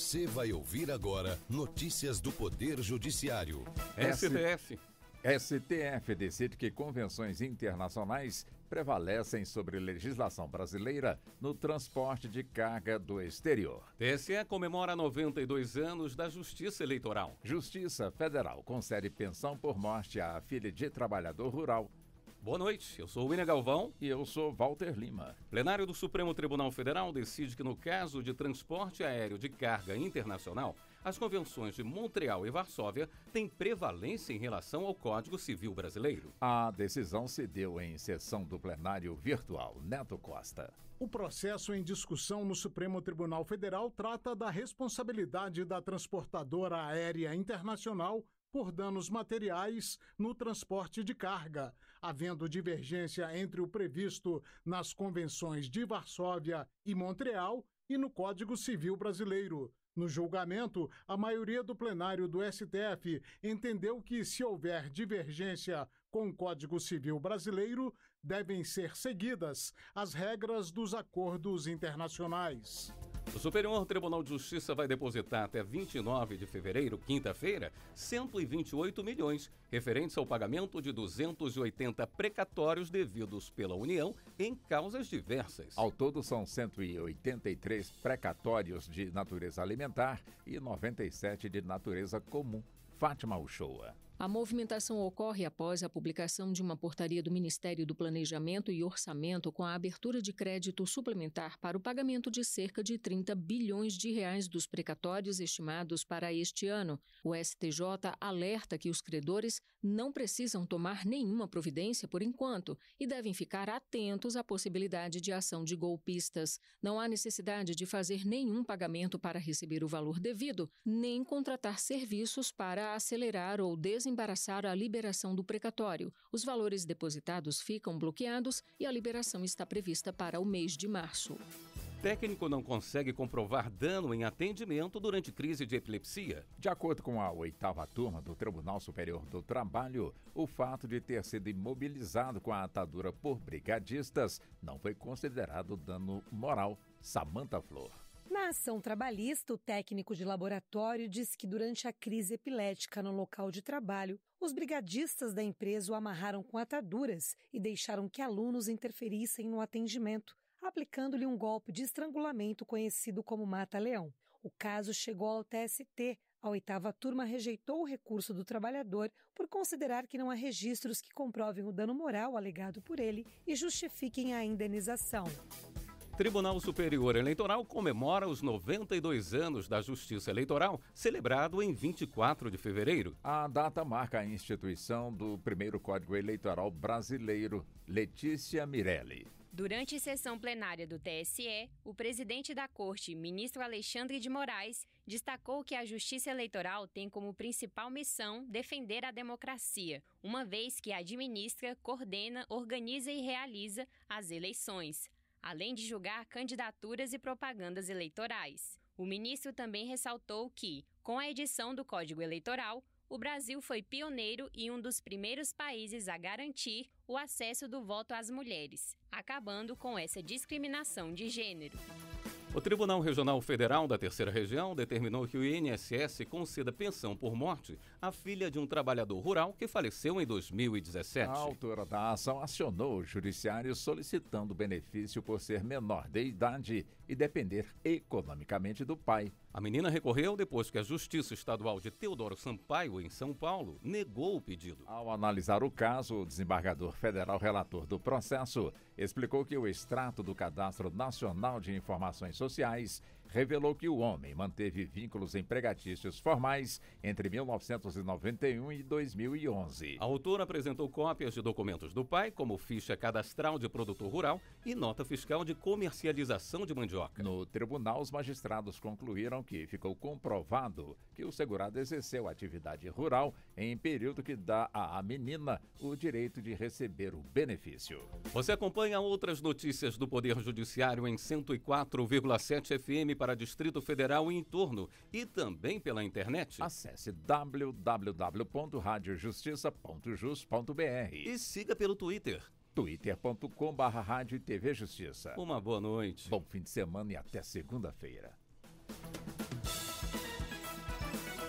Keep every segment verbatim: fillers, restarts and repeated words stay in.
Você vai ouvir agora notícias do Poder Judiciário. S T F. S T F decide que convenções internacionais prevalecem sobre legislação brasileira no transporte de carga do exterior. T S E comemora noventa e dois anos da Justiça Eleitoral. Justiça Federal concede pensão por morte à filha de trabalhador rural. Boa noite, eu sou o William Galvão. E eu sou Walter Lima. Plenário do Supremo Tribunal Federal decide que no caso de transporte aéreo de carga internacional, as convenções de Montreal e Varsóvia têm prevalência em relação ao Código Civil Brasileiro. A decisão se deu em sessão do plenário virtual. Neto Costa. O processo em discussão no Supremo Tribunal Federal trata da responsabilidade da transportadora aérea internacional por danos materiais no transporte de carga, havendo divergência entre o previsto nas convenções de Varsóvia e Montreal e no Código Civil Brasileiro. No julgamento, a maioria do plenário do S T F entendeu que, se houver divergência com o Código Civil Brasileiro, devem ser seguidas as regras dos acordos internacionais. O Superior Tribunal de Justiça vai depositar até vinte e nove de fevereiro, quinta-feira, cento e vinte e oito milhões, referentes ao pagamento de duzentos e oitenta precatórios devidos pela União em causas diversas. Ao todo, são cento e oitenta e três precatórios de natureza alimentar e noventa e sete de natureza comum. Fátima Uchoa. A movimentação ocorre após a publicação de uma portaria do Ministério do Planejamento e Orçamento com a abertura de crédito suplementar para o pagamento de cerca de trinta bilhões de reais dos precatórios estimados para este ano. O S T J alerta que os credores não precisam tomar nenhuma providência por enquanto e devem ficar atentos à possibilidade de ação de golpistas. Não há necessidade de fazer nenhum pagamento para receber o valor devido, nem contratar serviços para acelerar ou desembaraçar embaraçar a liberação do precatório. Os valores depositados ficam bloqueados e a liberação está prevista para o mês de março. Técnico não consegue comprovar dano em atendimento durante crise de epilepsia. De acordo com a oitava turma do Tribunal Superior do Trabalho, o fato de ter sido imobilizado com a atadura por brigadistas não foi considerado dano moral. Samanta Flor. Na ação trabalhista, o técnico de laboratório disse que durante a crise epilética no local de trabalho, os brigadistas da empresa o amarraram com ataduras e deixaram que alunos interferissem no atendimento, aplicando-lhe um golpe de estrangulamento conhecido como mata-leão. O caso chegou ao T S T. A oitava turma rejeitou o recurso do trabalhador por considerar que não há registros que comprovem o dano moral alegado por ele e justifiquem a indenização. Tribunal Superior Eleitoral comemora os noventa e dois anos da Justiça Eleitoral, celebrado em vinte e quatro de fevereiro. A data marca a instituição do primeiro Código Eleitoral brasileiro. Letícia Mirelli. Durante sessão plenária do T S E, o presidente da Corte, ministro Alexandre de Moraes, destacou que a Justiça Eleitoral tem como principal missão defender a democracia, uma vez que administra, coordena, organiza e realiza as eleições, além de julgar candidaturas e propagandas eleitorais. O ministro também ressaltou que, com a edição do Código Eleitoral, o Brasil foi pioneiro e um dos primeiros países a garantir o acesso do voto às mulheres, acabando com essa discriminação de gênero. O Tribunal Regional Federal da Terceira Região determinou que o I N S S conceda pensão por morte à filha de um trabalhador rural que faleceu em dois mil e dezessete. A autora da ação acionou o judiciário solicitando benefício por ser menor de idade e depender economicamente do pai. A menina recorreu depois que a Justiça Estadual de Teodoro Sampaio, em São Paulo, negou o pedido. Ao analisar o caso, o desembargador federal relator do processo explicou que o extrato do Cadastro Nacional de Informações Sociais revelou que o homem manteve vínculos empregatícios formais entre mil novecentos e noventa e um e dois mil e onze. A autora apresentou cópias de documentos do pai, como ficha cadastral de produtor rural e nota fiscal de comercialização de mandioca. No tribunal, os magistrados concluíram que ficou comprovado que o segurado exerceu atividade rural em período que dá à menina o direito de receber o benefício. Você acompanha outras notícias do Poder Judiciário em cento e quatro vírgula sete F M para Distrito Federal e entorno e também pela internet. Acesse w w w ponto rádio justiça ponto jus ponto b r e siga pelo Twitter. twitter ponto com barra rádio T V Justiça. Uma boa noite. Bom fim de semana e até segunda-feira.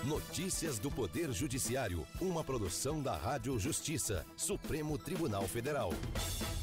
Notícias do Poder Judiciário, uma produção da Rádio Justiça, Supremo Tribunal Federal.